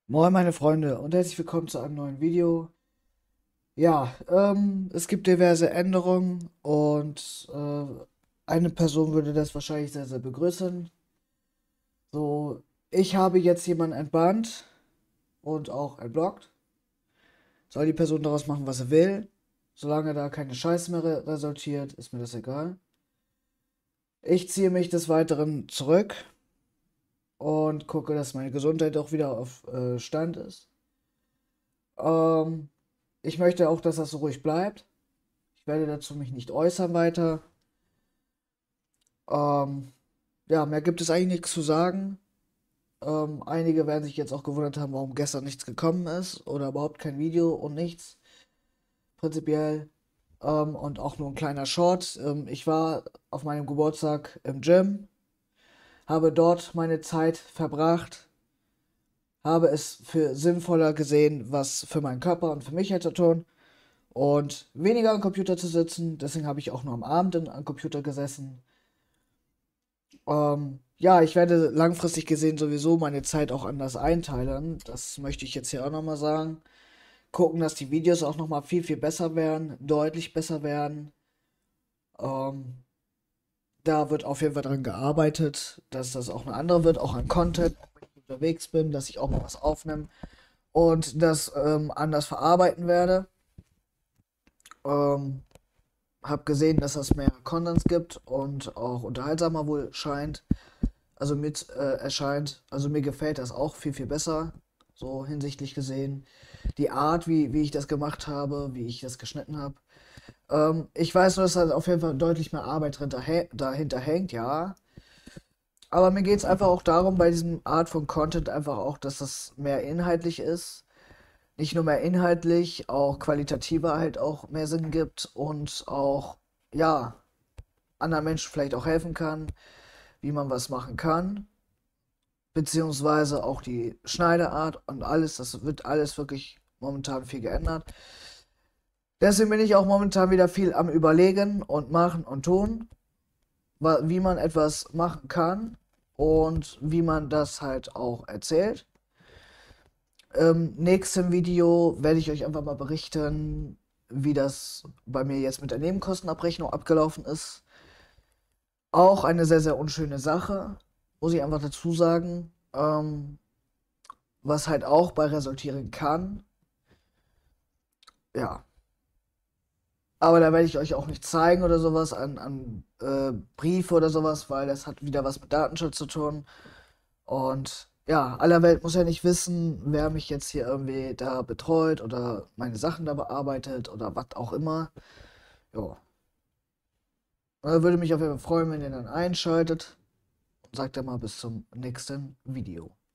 Moin meine Freunde und herzlich willkommen zu einem neuen Video. Ja, es gibt diverse Änderungen und eine Person würde das wahrscheinlich sehr, sehr begrüßen. So, ich habe jetzt jemanden entbannt und auch entblockt. Soll die Person daraus machen, was sie will. Solange da keine Scheiße mehr resultiert, ist mir das egal. Ich ziehe mich des Weiteren zurück und gucke, dass meine Gesundheit auch wieder auf Stand ist. Ähm, Ich möchte auch, dass das so ruhig bleibt. Ich werde dazu mich nicht äußern weiter. Ähm, ja, mehr gibt es eigentlich nichts zu sagen. Einige werden sich jetzt auch gewundert haben, warum gestern nichts gekommen ist oder überhaupt kein Video und nichts. Prinzipiell. Und auch nur ein kleiner Short. Ich war auf meinem Geburtstag im Gym, habe dort meine Zeit verbracht, habe es für sinnvoller gesehen, was für meinen Körper und für mich halt zu tun und weniger am Computer zu sitzen. Deswegen habe ich auch nur am Abend am Computer gesessen. Ja, ich werde langfristig gesehen sowieso meine Zeit auch anders einteilen. Das möchte ich jetzt hier auch nochmal sagen. Gucken, dass die Videos auch nochmal viel, viel besser werden, deutlich besser werden. Ähm, Da wird auf jeden Fall dran gearbeitet, dass das auch eine andere wird, auch an Content, wenn ich unterwegs bin, dass ich auch mal was aufnehme und das anders verarbeiten werde. Ähm, hab gesehen, dass das mehr Contents gibt und auch unterhaltsamer wohl scheint. Also mit erscheint. Also mir gefällt das auch viel, viel besser. So hinsichtlich gesehen. Die Art, wie ich das gemacht habe, wie ich das geschnitten habe. Ich weiß nur, dass da auf jeden Fall deutlich mehr Arbeit dahinter hängt, ja. Aber mir geht es einfach auch darum, bei diesem Art von Content einfach auch, dass das mehr inhaltlich ist. Nicht nur mehr inhaltlich, auch qualitativer halt auch mehr Sinn gibt und auch, ja, anderen Menschen vielleicht auch helfen kann, wie man was machen kann. Beziehungsweise auch die Schneideart und alles, das wird alles wirklich momentan viel geändert. Deswegen bin ich auch momentan wieder viel am Überlegen und machen und tun, wie man etwas machen kann und wie man das halt auch erzählt. Im nächsten Video werde ich euch einfach mal berichten, wie das bei mir jetzt mit der Nebenkostenabrechnung abgelaufen ist. Auch eine sehr, sehr unschöne Sache, muss ich einfach dazu sagen. Was halt auch bei resultieren kann. Ja. Aber da werde ich euch auch nicht zeigen oder sowas an Briefe oder sowas, weil das hat wieder was mit Datenschutz zu tun. Und ja, aller Welt muss ja nicht wissen, wer mich jetzt hier irgendwie da betreut oder meine Sachen da bearbeitet oder was auch immer. Ja. Würde mich auf jeden Fall freuen, wenn ihr dann einschaltet und sagt dann mal bis zum nächsten Video.